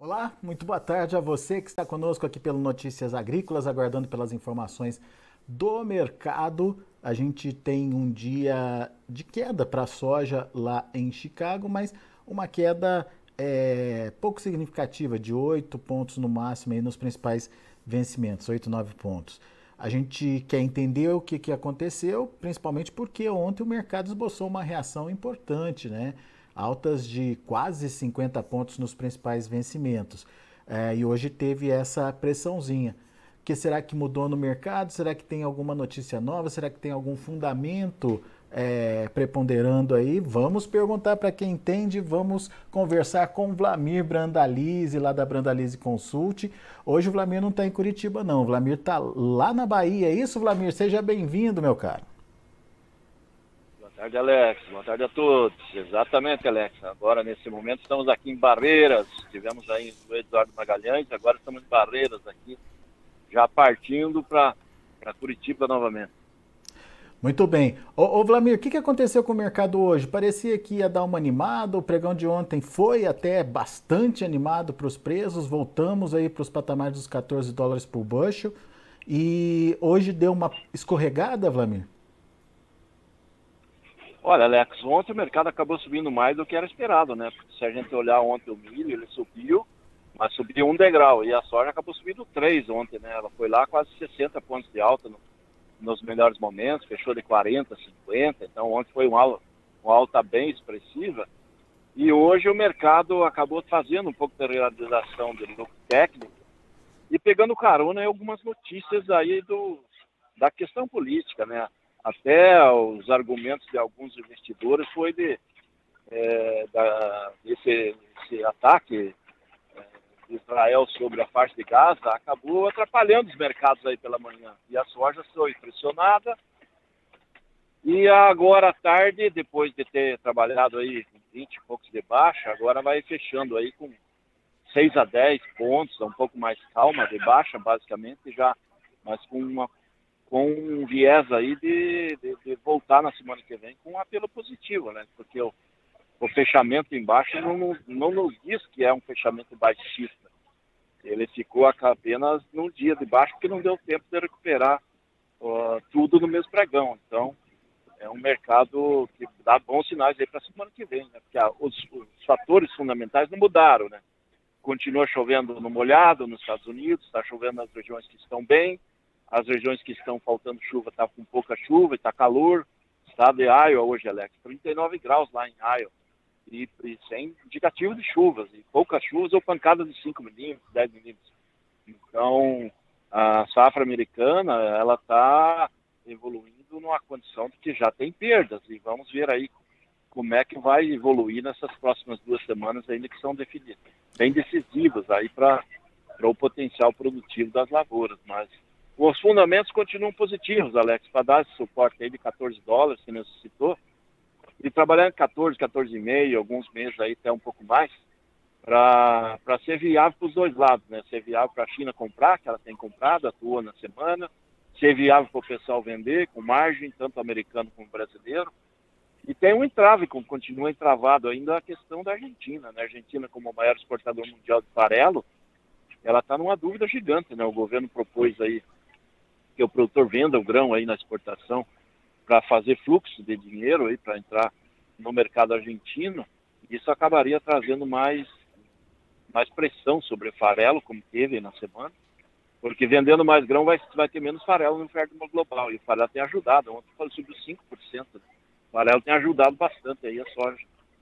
Olá, muito boa tarde a você que está conosco aqui pelo Notícias Agrícolas, aguardando pelas informações do mercado. A gente tem um dia de queda para a soja lá em Chicago, mas uma queda pouco significativa, de 8 pontos no máximo aí nos principais vencimentos, 8, 9 pontos. A gente quer entender o que aconteceu, principalmente porque ontem o mercado esboçou uma reação importante, né? Altas de quase 50 pontos nos principais vencimentos. E hoje teve essa pressãozinha. O que será que mudou no mercado? Será que tem alguma notícia nova? Será que tem algum fundamento preponderando aí? Vamos perguntar para quem entende, vamos conversar com o Vlamir Brandalize, lá da Brandalize Consult. Hoje o Vlamir não está em Curitiba, não. O Vlamir está lá na Bahia. É isso, Vlamir? Seja bem-vindo, meu caro. Boa tarde, Alex. Boa tarde a todos. Exatamente, Alex. Agora, nesse momento, estamos aqui em Barreiras. Estivemos aí no Eduardo Magalhães, agora estamos em Barreiras aqui, já partindo para Curitiba novamente. Muito bem. Ô Vlamir, o que aconteceu com o mercado hoje? Parecia que ia dar uma animada, o pregão de ontem foi até bastante animado para os preços, voltamos aí para os patamares dos 14 dólares por bushel e hoje deu uma escorregada, Vlamir? Olha, Alex, ontem o mercado acabou subindo mais do que era esperado, né? Porque se a gente olhar ontem o milho, ele subiu, mas subiu um degrau. E a soja acabou subindo três ontem, né? Ela foi lá quase 60 pontos de alta nos melhores momentos, fechou de 40, 50. Então ontem foi uma alta bem expressiva. E hoje o mercado acabou fazendo um pouco de realização de lucro técnico e pegando carona em algumas notícias aí da questão política, né? Até os argumentos de alguns investidores foi esse ataque de Israel sobre a faixa de Gaza acabou atrapalhando os mercados aí pela manhã. E a soja foi pressionada. E agora à tarde, depois de ter trabalhado aí com 20 e poucos de baixa, agora vai fechando aí com 6 a 10 pontos, um pouco mais calma de baixa, basicamente, já, mas com um viés aí de voltar na semana que vem com um apelo positivo, né? Porque o fechamento embaixo não nos diz que é um fechamento baixista. Ele ficou apenas num dia de baixo porque não deu tempo de recuperar tudo no mesmo pregão. Então, é um mercado que dá bons sinais aí para a semana que vem, né? Porque os fatores fundamentais não mudaram, né? Continua chovendo no molhado nos Estados Unidos, está chovendo nas regiões que estão bem, as regiões que estão faltando chuva estão com pouca chuva e está calor. Estado de Iowa hoje, Alex, 39 graus lá em Iowa. E sem indicativo de chuvas, e poucas chuvas ou pancadas de 5 milímetros, 10 milímetros. Então, a safra americana, ela está evoluindo numa condição de que já tem perdas, e vamos ver aí como é que vai evoluir nessas próximas 2 semanas ainda que são definidas, bem decisivas aí para o potencial produtivo das lavouras, mas os fundamentos continuam positivos, Alex, para dar esse suporte aí de 14 dólares, que necessitou, e trabalhar em 14, 14,5, alguns meses aí até um pouco mais, para ser viável para os dois lados, né? Ser viável para a China comprar, que ela tem comprado, atua na semana, ser viável para o pessoal vender, com margem, tanto americano como brasileiro. E tem um entrave, como continua entravado ainda, a questão da Argentina, né? A Argentina, como o maior exportador mundial de farelo, ela está numa dúvida gigante, né? O governo propôs aí que o produtor venda o grão aí na exportação para fazer fluxo de dinheiro aí para entrar no mercado argentino. Isso acabaria trazendo mais pressão sobre o farelo, como teve na semana, porque vendendo mais grão vai ter menos farelo no mercado global, e o farelo tem ajudado. Ontem falou sobre os 5%. O farelo tem ajudado bastante aí a soja.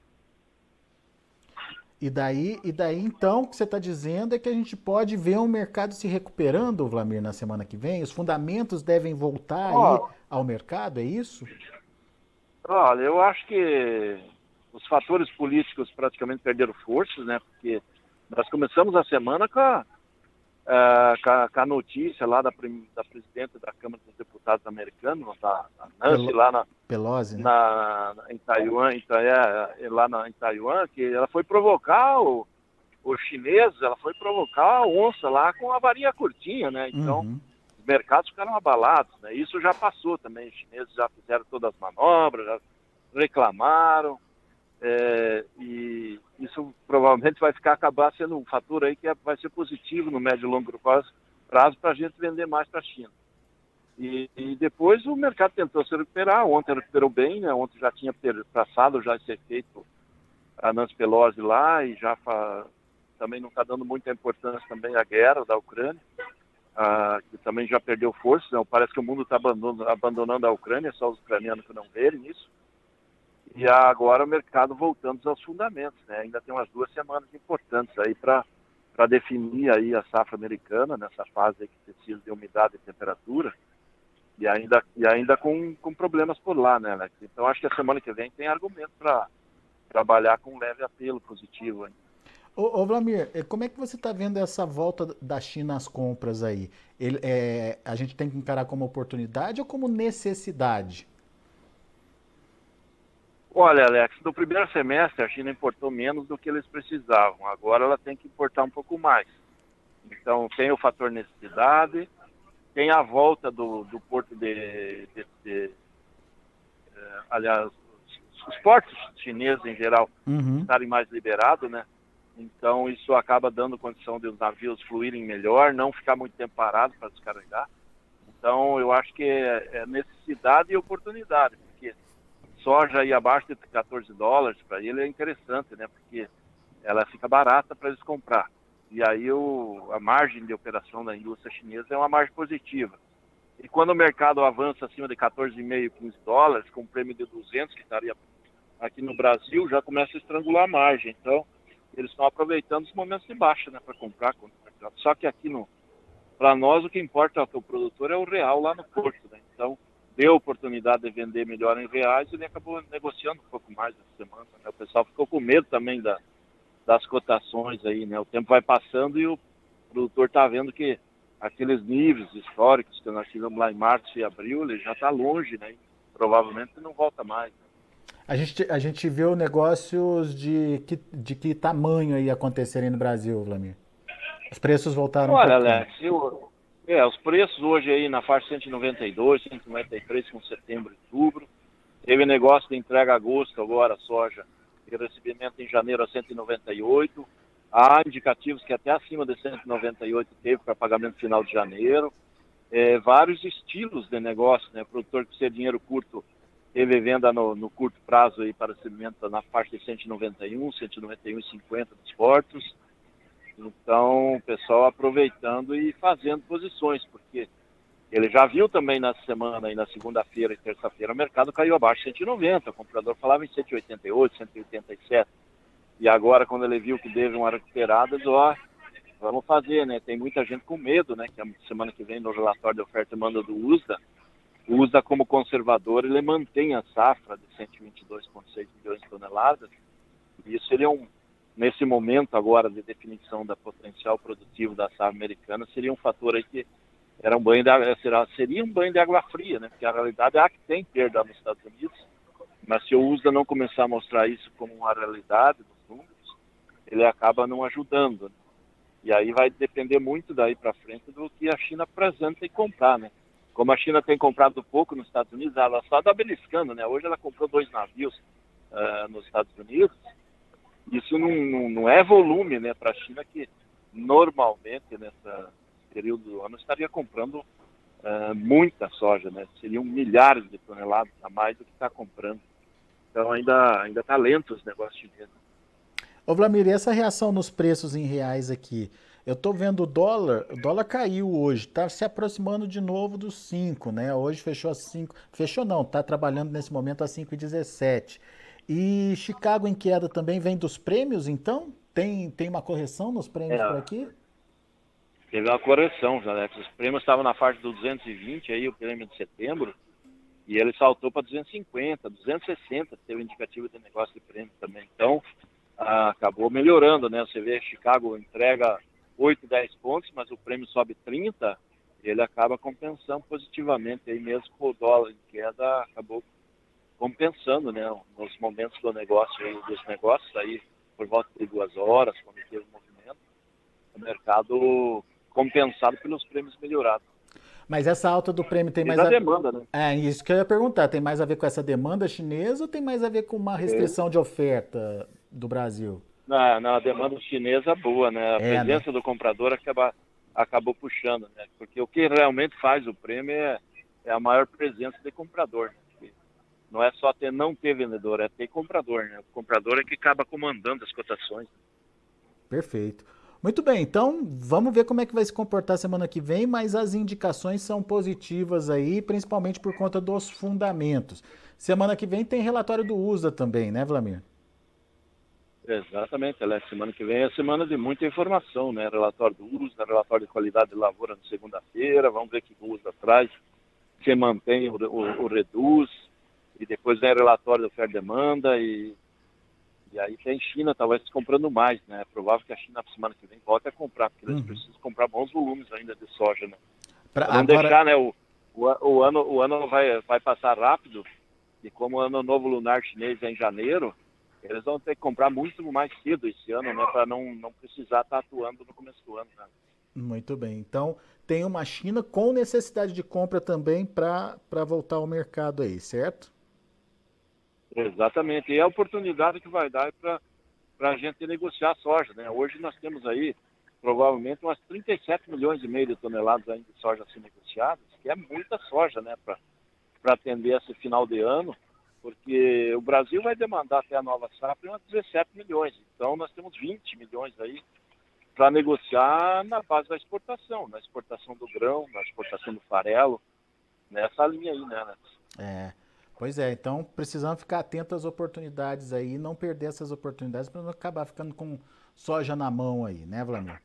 E daí então, o que você está dizendo é que a gente pode ver o mercado se recuperando, Vlamir, na semana que vem? Os fundamentos devem voltar aí Ó, ao mercado, é isso? olha, eu acho que os fatores políticos praticamente perderam forças, né? Porque nós começamos a semana com a notícia lá da presidenta da Câmara dos Deputados americanos, a Nancy, Pelo, lá Pelosi, né? em Taiwan, em Taiwan, que ela foi provocar os chineses, ela foi provocar a onça lá com a varinha curtinha, né? Então, Uhum. os mercados ficaram abalados, né? Isso já passou também, os chineses já fizeram todas as manobras, já reclamaram, e isso provavelmente vai acabar sendo um fator aí que vai ser positivo no médio e longo prazo para a gente vender mais para a China. E depois o mercado tentou se recuperar, ontem recuperou bem, né? Ontem já tinha passado já esse efeito a Nancy Pelosi lá e já também não está dando muita importância também à guerra da Ucrânia, que também já perdeu força, né? Parece que o mundo está abandonando a Ucrânia, só os ucranianos que não verem isso. E agora o mercado voltando aos fundamentos, né? Ainda tem umas 2 semanas importantes aí para definir aí a safra americana, nessa fase aí que precisa de umidade e temperatura, e ainda com problemas por lá, né, Alex? Então acho que a semana que vem tem argumento para trabalhar com um leve apelo positivo aí. Ô Vlamir, como é que você está vendo essa volta da China às compras aí? A gente tem que encarar como oportunidade ou como necessidade? Olha, Alex, no primeiro semestre a China importou menos do que eles precisavam. Agora ela tem que importar um pouco mais. Então tem o fator necessidade, tem a volta do porto aliás, os portos chineses em geral estarem mais liberados, né? Então isso acaba dando condição de os navios fluírem melhor, não ficar muito tempo parado para descarregar. Então eu acho que é necessidade e oportunidade, porque soja aí abaixo de $14 para ele é interessante, né? Porque ela fica barata para eles comprar. E aí a margem de operação da indústria chinesa é uma margem positiva. E quando o mercado avança acima de $14,5, $15, com um prêmio de 200 que estaria aqui no Brasil, já começa a estrangular a margem. Então, eles estão aproveitando os momentos de baixa, né, para comprar. Só que aqui, para nós, o que importa para o produtor é o real lá no porto, né? Então, deu oportunidade de vender melhor em reais e ele acabou negociando um pouco mais essa semana, né? O pessoal ficou com medo também das cotações aí, né? O tempo vai passando e o produtor está vendo que aqueles níveis históricos que nós tivemos lá em março e abril, ele já está longe, né? E provavelmente não volta mais, né? A gente vê negócios de que tamanho aí acontecerem no Brasil, Vlamir? Os preços voltaram um Olha, pouquinho. Alex, os preços hoje aí na faixa 192, 193 com setembro e outubro. Teve negócio de entrega a agosto agora, soja, e recebimento em janeiro a 198. Há indicativos que até acima de 198 teve para pagamento final de janeiro. Vários estilos de negócio, né? Produtor que precisa de dinheiro curto teve venda no curto prazo aí para recebimento na faixa de 191, 191,50 dos portos. Então, o pessoal aproveitando e fazendo posições, porque ele já viu também na semana e na segunda-feira e terça-feira o mercado caiu abaixo de 190, o comprador falava em 188, 187. E agora, quando ele viu que teve uma recuperada, diz, vamos fazer, né? Tem muita gente com medo, né? Que a semana que vem, no relatório de oferta e demanda do USDA, o USDA como conservador, ele mantém a safra de 122,6 milhões de toneladas. E isso seria nesse momento agora de definição da potencial produtivo da safra americana, seria um fator aí que seria um banho de água fria, né? Porque a realidade é que tem perda nos Estados Unidos, mas se o USDA não começar a mostrar isso como uma realidade nos números, ele acaba não ajudando, né? E aí vai depender muito daí para frente do que a China apresenta e comprar, né? Como a China tem comprado pouco nos Estados Unidos, ela só está beliscando, né? Hoje ela comprou 2 navios nos Estados Unidos. Isso não é volume, né, para a China, que normalmente nesse período do ano estaria comprando muita soja, né? Seriam milhares de toneladas a mais do que está comprando. Então ainda está lento os negócios chineses. Ô Vlamir, e essa reação nos preços em reais aqui? Eu tô vendo o dólar caiu hoje, tá se aproximando de novo dos 5, né? Hoje fechou a 5, fechou não, tá trabalhando nesse momento a 5,17. E Chicago em queda também vem dos prêmios, então? Tem uma correção nos prêmios por aqui? Teve uma correção, Alex. Os prêmios estavam na faixa do 220, aí o prêmio de setembro, e ele saltou para 250, 260, teve indicativo de negócio de prêmio também. Então, acabou melhorando, né? Você vê, Chicago entrega 8, 10 pontos, mas o prêmio sobe 30, ele acaba compensando positivamente, aí mesmo com o dólar em queda, acabou compensando, né? Nos momentos do negócio, dos negócios, aí por volta de 2 horas, quando teve movimento, o mercado compensado pelos prêmios melhorados. Mas essa alta do prêmio tem E mais da a... demanda, né? É, isso que eu ia perguntar, tem mais a ver com essa demanda chinesa ou tem mais a ver com uma restrição de oferta do Brasil? Na demanda chinesa boa, né? A É, né? presença do comprador acabou puxando, né? Porque o que realmente faz o prêmio é a maior presença de comprador, né? Porque não é só não ter vendedor, é ter comprador, né? O comprador é que acaba comandando as cotações. Perfeito. Muito bem, então vamos ver como é que vai se comportar semana que vem, mas as indicações são positivas aí, principalmente por conta dos fundamentos. Semana que vem tem relatório do USA também, né, Vlamir? Exatamente, Alex. Semana que vem é semana de muita informação, né? Relatório do USA, relatório de qualidade de lavoura na segunda-feira, vamos ver o que o USA traz, se mantém o reduz, e depois vem o relatório da oferta e demanda, e aí tem China talvez comprando mais, né? É provável que a China na semana que vem volte a comprar, porque eles precisam comprar bons volumes ainda de soja, né? Para não Agora, deixar, né? O ano vai passar rápido, e como o ano novo lunar chinês é em janeiro, eles vão ter que comprar muito mais cedo esse ano, né? Para não precisar estar atuando no começo do ano, né? muito bem. Então, tem uma China com necessidade de compra também para voltar ao mercado aí, certo? Exatamente. E é a oportunidade que vai dar para a gente negociar soja, né? Hoje nós temos aí provavelmente umas 37 milhões e meio de toneladas ainda de soja a ser negociadas, que é muita soja, né? Para atender esse final de ano, porque o Brasil vai demandar até a nova safra umas 17 milhões. Então nós temos 20 milhões aí para negociar na base da exportação, na exportação do grão, na exportação do farelo, nessa linha aí, né? É. Pois é, então precisamos ficar atentos às oportunidades aí e não perder essas oportunidades para não acabar ficando com soja na mão aí, né, Vlamir?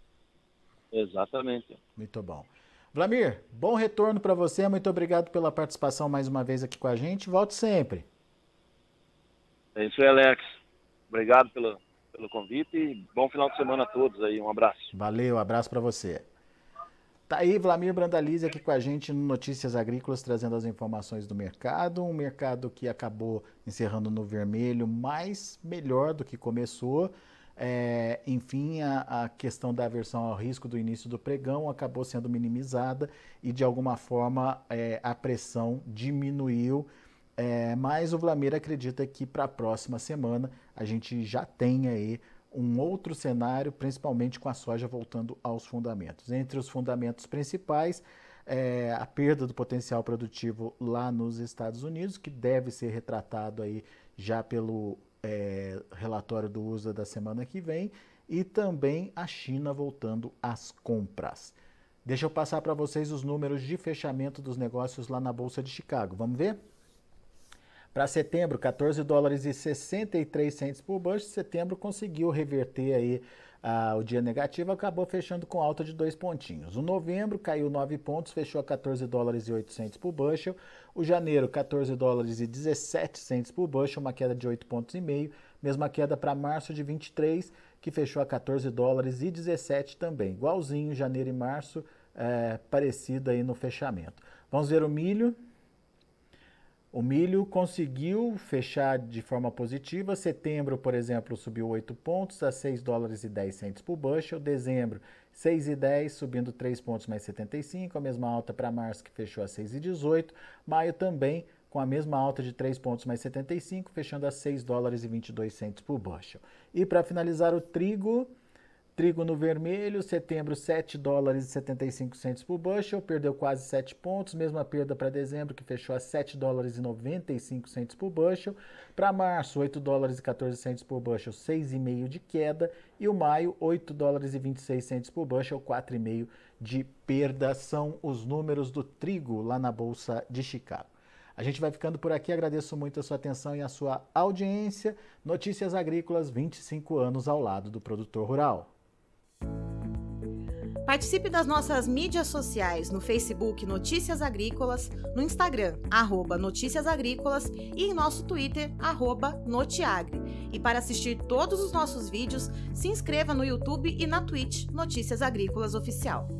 Exatamente. Muito bom. Vlamir, bom retorno para você, muito obrigado pela participação mais uma vez aqui com a gente, volte sempre. É isso aí, Alex. Obrigado pelo convite e bom final de semana a todos aí. Um abraço. Valeu, abraço para você. Tá aí Vlamir Brandalize aqui com a gente no Notícias Agrícolas, trazendo as informações do mercado. Um mercado que acabou encerrando no vermelho, mas melhor do que começou. Enfim, a questão da aversão ao risco do início do pregão acabou sendo minimizada e, de alguma forma, a pressão diminuiu. Mas o Vlamir acredita que para a próxima semana a gente já tem aí um outro cenário, principalmente com a soja voltando aos fundamentos. Entre os fundamentos principais, a perda do potencial produtivo lá nos Estados Unidos, que deve ser retratado aí já pelo relatório do USA da semana que vem, e também a China voltando às compras. Deixa eu passar para vocês os números de fechamento dos negócios lá na Bolsa de Chicago. Vamos ver? Para setembro, 14 dólares e 63 centes por bushel. Setembro conseguiu reverter aí o dia negativo, acabou fechando com alta de 2 pontinhos. O novembro caiu 9 pontos, fechou a 14 dólares e 8 centes por bushel. O janeiro, 14 dólares e 17 centes por bushel, uma queda de 8 pontos e meio. Mesma queda para março de 23, que fechou a 14 dólares e 17 também. Igualzinho janeiro e março, parecido aí no fechamento. Vamos ver o milho. O milho conseguiu fechar de forma positiva. Setembro, por exemplo, subiu 8 pontos a 6 dólares e 10 centes por bushel. Dezembro, 6,10, subindo 3 pontos mais 75. A mesma alta para março, que fechou a 6,18. Maio também com a mesma alta de 3 pontos mais 75, fechando a 6 dólares e 22 centes por bushel. E para finalizar o trigo no vermelho, setembro 7 dólares e 75 centes por bushel, perdeu quase 7 pontos, mesma perda para dezembro, que fechou a 7 dólares e 95 centes por bushel. Para março, 8 dólares e 14 centes por bushel, 6,5 de queda. E o maio, 8 dólares e 26 centes por bushel, 4,5 de perda. São os números do trigo lá na Bolsa de Chicago. A gente vai ficando por aqui, agradeço muito a sua atenção e a sua audiência. Notícias Agrícolas, 25 anos ao lado do produtor rural. Participe das nossas mídias sociais no Facebook Notícias Agrícolas, no Instagram @Notícias Agrícolas e em nosso Twitter @Notiagre. E para assistir todos os nossos vídeos, se inscreva no YouTube e na Twitch Notícias Agrícolas Oficial.